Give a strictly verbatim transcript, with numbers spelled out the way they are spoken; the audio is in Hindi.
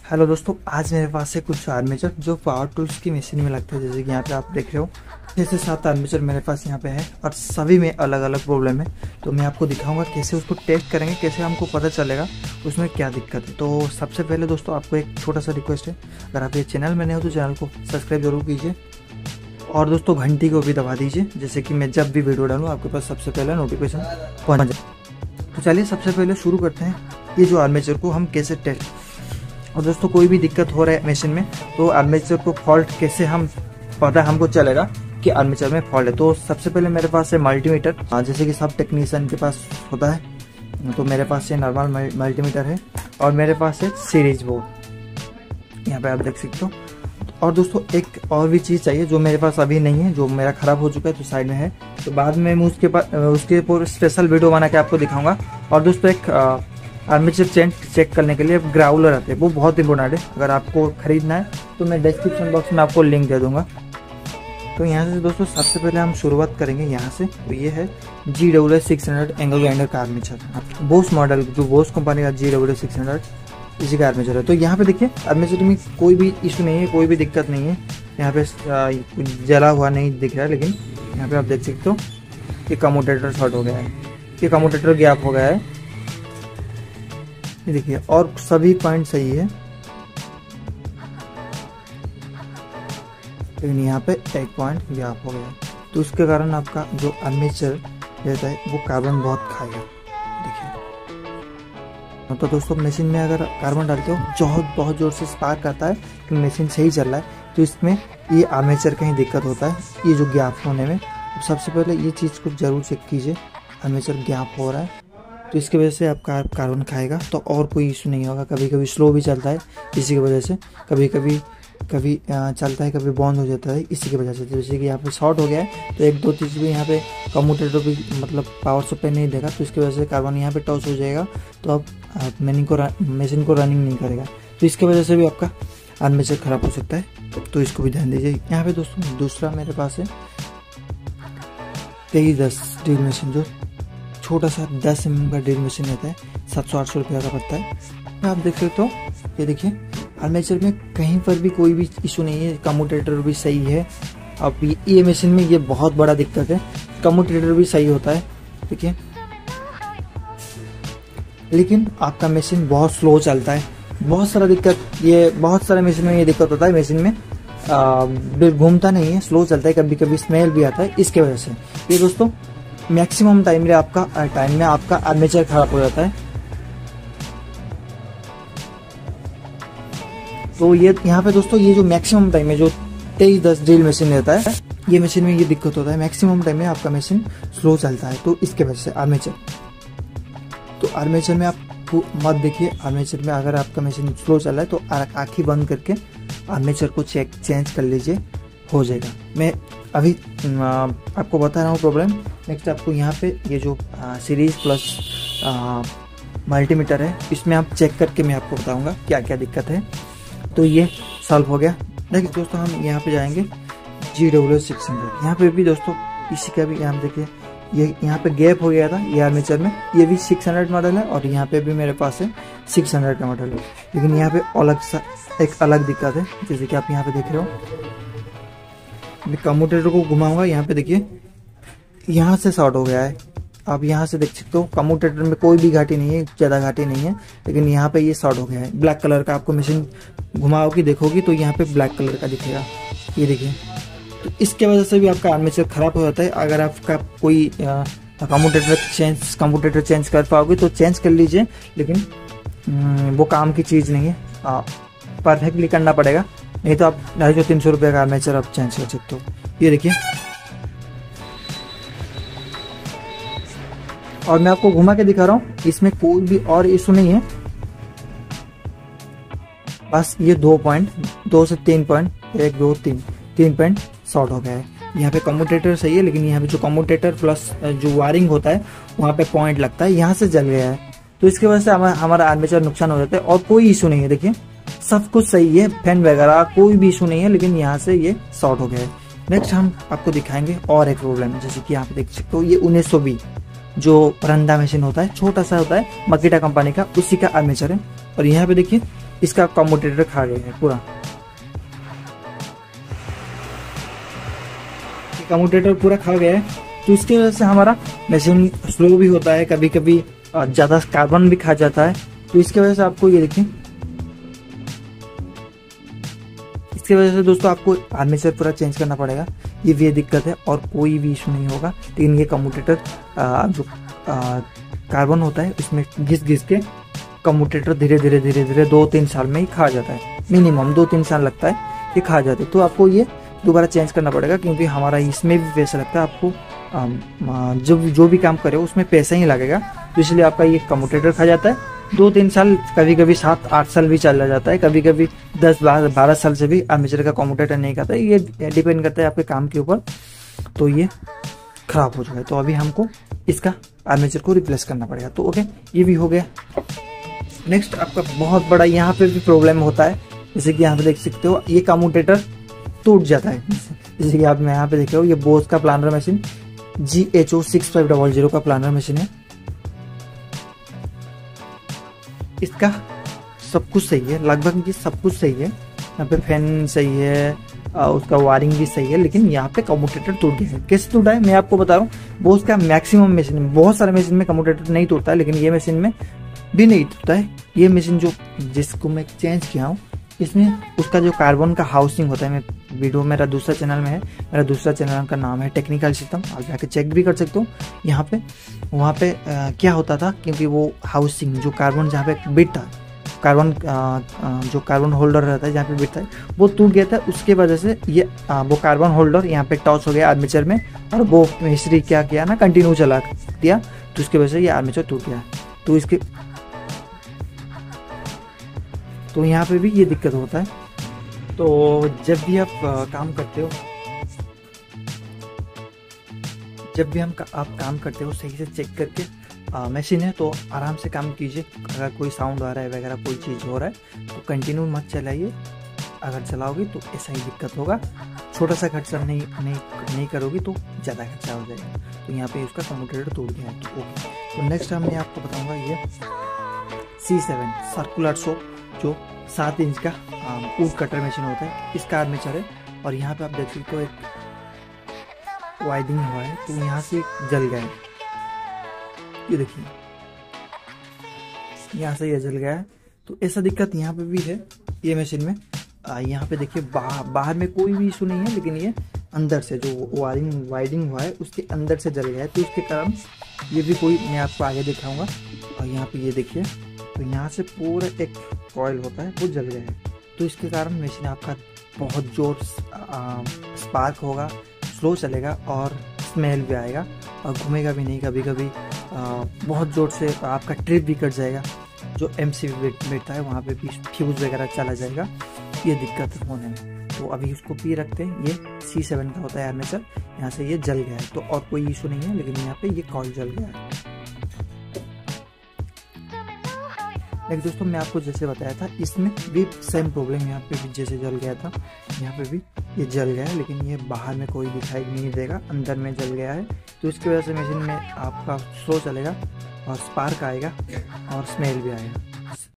हेलो दोस्तों, आज मेरे पास है कुछ आर्मेचर जो पावर टूल्स की मशीन में लगते हैं। जैसे कि यहाँ पे आप देख रहे हो छः से सात आर्मेचर मेरे पास यहाँ पे है और सभी में अलग अलग प्रॉब्लम है। तो मैं आपको दिखाऊंगा कैसे उसको टेस्ट करेंगे, कैसे हमको पता चलेगा उसमें क्या दिक्कत है। तो सबसे पहले दोस्तों आपको एक छोटा सा रिक्वेस्ट है, अगर आप ये चैनल में नए हो तो चैनल को सब्सक्राइब जरूर कीजिए और दोस्तों घंटी को भी दबा दीजिए, जैसे कि मैं जब भी वीडियो डालूँ आपके पास सबसे पहले नोटिफिकेशन पहुँच जाए। तो चलिए सबसे पहले शुरू करते हैं, ये जो आर्मेचर को हम कैसे टेस्ट। और दोस्तों कोई भी दिक्कत हो रहा है मशीन में तो आर्मेचर को फॉल्ट कैसे हम पता हमको चलेगा कि आर्मेचर में फॉल्ट है। तो सबसे पहले मेरे पास है मल्टीमीटर, जैसे कि सब टेक्नीशियन के पास होता है। तो मेरे पास ये नॉर्मल मल्टीमीटर है और मेरे पास है सीरीज बोर्ड, यहाँ पे आप देख सकते हो। और दोस्तों एक और भी चीज़ चाहिए जो मेरे पास अभी नहीं है, जो मेरा खराब हो चुका है, तो साइड में है। तो बाद में मैं उसके पास उसके ऊपर स्पेशल वीडियो बना के आपको दिखाऊंगा। और दोस्तों एक आर्मेचर चेंज चेक करने के लिए ग्राउलर आते हैं, वो बहुत इंपॉर्टेंट है। अगर आपको खरीदना है तो मैं डिस्क्रिप्शन बॉक्स में आपको लिंक दे दूंगा। तो यहाँ से दोस्तों सबसे पहले हम शुरुआत करेंगे यहाँ से। तो ये है G W S six hundred angle grinder का आर्मेचर, बोस मॉडल जो बोस कंपनी का G W S six hundred इसी का आर्मेचर है। तो यहाँ पे देखिए आर्मेचर में कोई भी इशू नहीं है, कोई भी दिक्कत नहीं है। यहाँ पे जला हुआ नहीं दिख रहा है, लेकिन यहाँ पे आप देख सकते हो कि कम्यूटेटर शॉर्ट हो गया है, ये कम्यूटेटर गैप हो गया है, ये देखिए। और सभी पॉइंट सही है, लेकिन यहाँ पे एक पॉइंट गैप हो गया। तो उसके कारण आपका जो आर्मेचर रहता है वो कार्बन बहुत खाएगा, देखिए। तो दोस्तों मशीन में अगर कार्बन डालते हो बहुत बहुत जोर से स्पार्क आता है कि मशीन सही चल रहा है, तो इसमें ये आर्मेचर कहीं दिक्कत होता है, ये जो गैप होने में। तो सबसे पहले ये चीज़ को जरूर चेक कीजिए, आर्मेचर गैप हो रहा है तो इसकी वजह से आपका कार्बन खाएगा, तो और कोई इशू नहीं होगा। कभी कभी स्लो भी चलता है इसी की वजह से, कभी कभी कभी चलता है, कभी बंद हो जाता है इसी की वजह से। जैसे कि यहाँ पे शॉर्ट हो गया है तो एक दो चीज़ भी यहाँ पे कम्यूटेटर भी मतलब पावर सप्लाई नहीं देगा, तो इसकी वजह से कार्बन यहाँ पे टॉस हो जाएगा, तो अब मशीन को मशीन को रनिंग नहीं करेगा। तो इसकी वजह से भी आपका आर्मेचर खराब हो सकता है, तो इसको भी ध्यान दीजिए। यहाँ पे दोस्तों दूसरा मेरे पास है तेईस दस ड्रिल मशीन, जो छोटा सा दस एम एम का ड्रिल मशीन रहता है, सात सौ आठ सौ रुपये का पड़ता है। आप देख सकते हो, ये देखिए आर्मेचर में कहीं पर भी कोई भी इशू नहीं है, कम्यूटेटर भी सही है। अब ये मशीन में ये बहुत बड़ा दिक्कत है, कम्यूटेटर भी सही होता है, देखिए, लेकिन आपका मशीन बहुत स्लो चलता है। बहुत सारा दिक्कत, ये बहुत सारे मशीन में ये दिक्कत होता है, मशीन में घूमता नहीं है, स्लो चलता है, कभी कभी स्मेल भी आता है इसके वजह से। ये दोस्तों मैक्सिमम टाइम में आपका टाइम में आपका आर्मेचर खराब हो जाता है। तो ये यहाँ पे दोस्तों ये जो मैक्सिमम टाइम में जो तेईस दस ड्रिल मशीन रहता है, ये मशीन में ये दिक्कत होता है, मैक्सिमम टाइम में आपका मशीन स्लो चलता है, तो इसके वजह से आर्मेचर। तो आर्मेचर में आप मत देखिए, आर्मेचर में अगर आपका मशीन स्लो चल रहा है तो आंखें बंद करके आर्मेचर को चेक चेंज कर लीजिए, हो जाएगा। मैं अभी आपको बता रहा हूँ प्रॉब्लम। नेक्स्ट आपको यहाँ पे ये जो सीरीज प्लस मल्टीमीटर है, इसमें आप चेक करके मैं आपको बताऊंगा क्या क्या दिक्कत है। तो ये सॉल्व हो गया। देखिए दोस्तों हम यहाँ पे जाएंगे G W S six hundred, यहाँ पे भी दोस्तों इसी का भी यहाँ देखिए ये यहाँ पे गैप हो गया था ये आर्मेचर में, ये भी सिक्स हंड्रेड मॉडल है और यहाँ पे भी मेरे पास है सिक्स हंड्रेड का मॉडल है, लेकिन यहाँ पे अलग सा एक अलग दिक्कत है। जैसे कि आप यहाँ पे देख रहे हो, मैं कम्यूटेटर को घुमाऊंगा, यहाँ पे देखिए यहाँ से शॉर्ट हो गया है। आप यहाँ से देख सकते हो कम्यूटेटर में कोई भी घाटी नहीं है, ज़्यादा घाटी नहीं है, लेकिन यहाँ पे ये शॉर्ट हो गया है। ब्लैक कलर का आपको मशीन घुमाओगी देखोगी तो यहाँ पे ब्लैक कलर का दिखेगा, ये देखिए। तो इसके वजह से भी आपका आर्मेचर खराब हो जाता है। अगर आपका कोई कम्यूटेटर चेंज कम्यूटेटर चेंज कर पाओगे तो चेंज कर लीजिए, लेकिन वो काम की चीज़ नहीं है, परफेक्टली करना पड़ेगा, नहीं तो आप ढाई सौ तीन सौ रुपये का आर्मेचर आप चेंज कर सकते हो। ये देखिए, और मैं आपको घुमा के दिखा रहा हूँ, इसमें कोई भी और इशू नहीं है, बस ये दो पॉइंट दो से तीन पॉइंट एक दो तीन तीन पॉइंट शॉर्ट हो गया है। यहाँ पे कम्यूटेटर सही है, लेकिन यहाँ पे जो कम्यूटेटर प्लस जो वायरिंग होता है वहाँ पे पॉइंट लगता है, यहाँ से जल गया है, तो इसकी वजह से हमारा हमारा आर्मेचर नुकसान हो जाता है। और कोई इशू नहीं है, देखिए सब कुछ सही है, फैन वगैरह कोई भी इशू नहीं है, लेकिन यहाँ से ये शॉर्ट हो गया है। नेक्स्ट हम आपको दिखाएंगे और एक प्रॉब्लम, जैसे कि यहाँ पे देख सकते हो ये उन्नीस सौ बी जो परंदा मशीन होता है, छोटा सा होता है, मकीटा कंपनी का, उसी का आर्मेचर है। और यहाँ पे देखिए इसका कम्यूटेटर खा गया है पूरा, कम्यूटेटर पूरा खा गया है। तो इसकी वजह से हमारा मशीन स्लो भी होता है, कभी कभी ज़्यादा कार्बन भी खा जाता है। तो इसकी वजह से आपको ये देखिए, इसकी वजह से दोस्तों आपको आर्मेचर पूरा चेंज करना पड़ेगा। ये भी दिक्कत है और कोई भी इशू नहीं होगा। लेकिन ये कम्यूटेटर जो कार्बन होता है उसमें घिस घिस के कम्यूटेटर धीरे धीरे धीरे धीरे दो तीन साल में ही खा जाता है, मिनिमम दो तीन साल लगता है ये खा जाते। तो आपको ये दोबारा चेंज करना पड़ेगा, क्योंकि हमारा इसमें भी पैसा लगता है। आपको जो जो भी काम करे उसमें पैसा ही लगेगा, तो इसलिए आपका ये कम्यूटेटर खा जाता है। दो तीन साल, कभी कभी सात आठ साल भी चला जाता है, कभी कभी दस बारह बारह साल से भी आर्मेचर का कम्यूटेटर नहीं खाता है। ये डिपेंड करता है आपके काम के ऊपर। तो ये खराब हो चुका है, तो अभी हमको इसका आर्मेचर को रिप्लेस करना पड़ेगा। तो ओके, ये भी हो गया। नेक्स्ट आपका बहुत बड़ा यहाँ पे भी प्रॉब्लम होता है, जैसे कि यहाँ पे देख सकते हो ये कम्यूटेटर टूट जाता है। जैसे कि आप यहाँ पे देख रहे हो, ये बोस का planer machine G H O six five double zero का प्लानर मशीन है। इसका सब कुछ सही है, लगभग ये सब कुछ सही है। यहाँ पे फैन सही है, उसका वायरिंग भी सही है, लेकिन यहाँ पे कम्यूटेटर टूट गया है। कैसे टूटा है मैं आपको बता रहा हूँ। बोस का मैक्सिमम मशीन में, बहुत सारे मशीन में कम्यूटेटर नहीं टूटता है, लेकिन ये मशीन में भी नहीं टूटता है। ये मशीन जो जिसको मैं चेंज किया हूँ, इसमें उसका जो कार्बन का हाउसिंग होता है, मैं वीडियो मेरा दूसरा चैनल में है, मेरा दूसरा चैनल का नाम है टेक्निकल सिस्टम, आप जाके चेक भी कर सकते हो। यहाँ पे वहाँ पे आ, क्या होता था, क्योंकि वो हाउसिंग जो कार्बन जहाँ पे बिट था, कार्बन जो कार्बन होल्डर रहता है जहाँ पे बिट था, वो टूट गया था। उसके वजह से ये आ, वो कार्बन होल्डर यहाँ पे टॉस हो गया आर्मेचर में, और वो मिस्त्री क्या किया ना, कंटिन्यू चला दिया, तो उसकी वजह से ये आर्मेचर टूट गया। तो इसके तो यहाँ पे भी ये दिक्कत होता है। तो जब भी आप आ, काम करते हो जब भी हम का, आप काम करते हो सही से चेक करके, मशीन है तो आराम से काम कीजिए। अगर कोई साउंड आ रहा है वगैरह, कोई चीज़ हो रहा है तो कंटिन्यू मत चलाइए। अगर चलाओगे तो ऐसा ही दिक्कत होगा। छोटा सा खर्चा नहीं नहीं नहीं करोगे तो ज़्यादा खर्चा हो जाएगा। तो यहाँ पे उसका कम्यूटेटर टूट गया है। तो ओके, तो नेक्स्ट हम मैं आपको बताऊँगा ये सी सेवन सर्कुलर शो, जो सात इंच का वुड कटर मशीन होता है, इसका आर्मेचर है। और यहाँ पे आप देख सकते हो एक वाइडिंग हुआ है, तो यहाँ से जल गया है। ये देखिए, यहाँ से ये जल गया है। तो ऐसा दिक्कत यहाँ पे भी है ये मशीन में। यहाँ पे देखिए बाहर बाहर में कोई भी इशू नहीं है, लेकिन ये अंदर से जो वायरिंग वाइडिंग हुआ है उसके अंदर से जल गया है। तो उसके कारण ये भी कोई, मैं आपको आगे दिखाऊंगा। और यहाँ पे ये देखिए, तो यहाँ से पूरा एक कॉइल होता है वो जल गया है। तो इसके कारण मशीन आपका बहुत जोर स्पार्क होगा, स्लो चलेगा और स्मेल भी आएगा और घूमेगा भी नहीं। कभी कभी बहुत जोर से आपका ट्रिप भी कट जाएगा, जो एम सी बी बैठता है वहाँ पे भी फ्यूज वगैरह चला जाएगा। ये दिक्कत होने में, तो अभी उसको पी रखते हैं। ये सी सेवन का होता है आर्मेचर, यहाँ से ये जल गया है। तो और कोई इशू नहीं है, लेकिन यहाँ पे ये कॉइल जल गया है। लेकिन दोस्तों मैं आपको जैसे बताया था, इसमें भी सेम प्रॉब्लम यहाँ पे भी जैसे जल गया था, यहाँ पे भी ये जल गया है, लेकिन ये बाहर में कोई दिखाई नहीं देगा, अंदर में जल गया है। तो इसकी वजह से मशीन में आपका स्लो चलेगा और स्पार्क आएगा और स्मेल भी आएगा।